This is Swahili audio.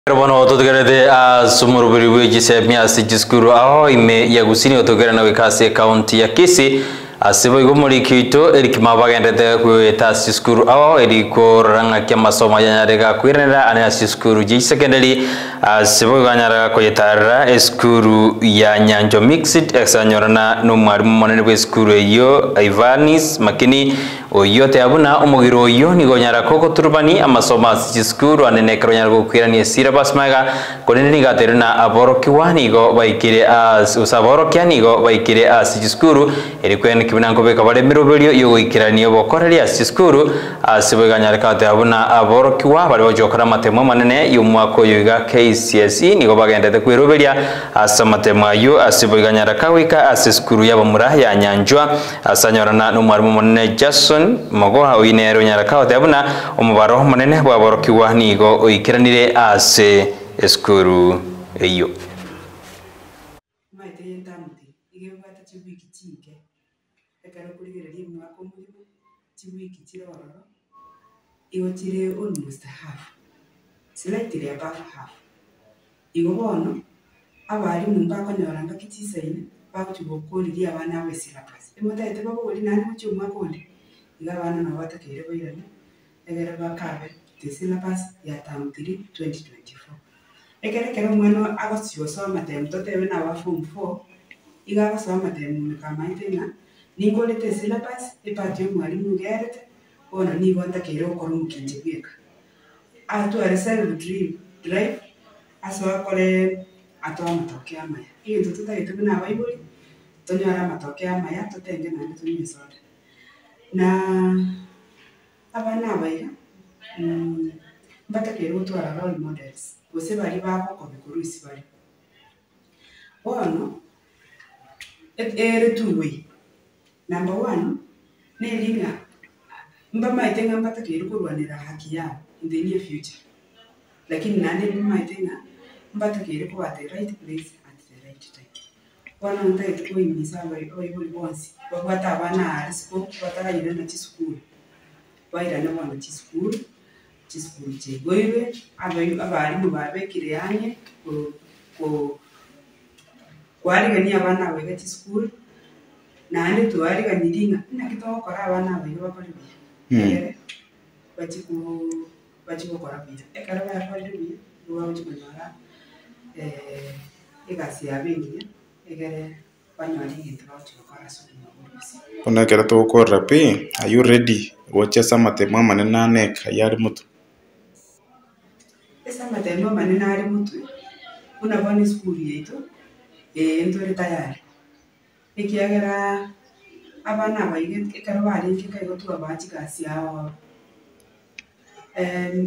Bono tutugerete asumurubiri w'igise myasi giskuru aho ime ya gusini otogera na wikase county ya Kisii asibo igumuri kito erikima bagendete kweta siskuru aho eriko ranga kya masomo yanyarega kwirenera ane siskuru ji secondary asibo ganyara koyetara eskuru ya Nyanjo mixed exanyorana no mwarimu monene bwe skuru iyo Ivanis makini oyote abuna omugiro yo nigonyara koko turbani amasoma siskuru anene kronyara gukwiranie syllabus maga konene nigateruna aborokiwa nigo baikire as usaborokia nigo baikire as siskuru erikwen kibinango beka bare miroberio yo guikiranie bokoreria siskuru asibeganyara kate abuna aborokiwa bari bajokora matemo manene yo mwako yiga KCSE nigo bagendete kwiroberia asamatemo ayo asibeganyara kawika asiskuru yabamura ya Nyanjwa asanyorana no mwarimu monene Jason Mogoha oinero nyarakaote abuna omubaro munene bwaborokiwa nigo oikiranire ase eskuru eyo maite yentamuti igebwata chibwiki chinke ekara kurigereria mwako mulimo chibwiki chirororo igo chire almost half slightly above half igo bono abarimu bakonyoranga kichisaine bakuchibokoriria abana abesilabasi emotaete babori nani mucho mwakonde igabana na batakere boirane egere bakabe the syllabus ya term 3 2024 egere kero mweno agosio soma term totebe na ba form 4 igaba soma term kamaitena ningole the syllabus ipatyo mwalimu gerete ona nigo ntakere okoro mukinje bweka atware self drive aso akore atwa matokeo amaya iyo tutagete bina bible tonyara matokeo amaya totenge na tunyesora na abana abaiga batakere utwara role models bose bari bako kubikurusi bari ono ere tuwe number 1 nelinga mbama itenga batakere kurwanira haki yao in the near future lakini nane mbama itenga batakere kuwa the right place at the right time wana ntaite kuimisa bari oibuli bonsi babata abana arisiko batayire na chisukuru bairana bana chisukuru chegoiwe abarimu babekire yanye kwarigania abana bega chisukuru nande twariganiringa nakitokora abana bega bakoribiya bachikokora biya ekara bakoribiya bwabachikonyora egasi yabengiya egere banyori into bachikokora sokumuburusi Una kera to korra pe are you ready wacha sama tema manena nek yari mutu esa matemo manena ari mutu una boni school yetu ndori tayari ikiagera abana baige ekaro bari kikaiko tuba bachikasi yao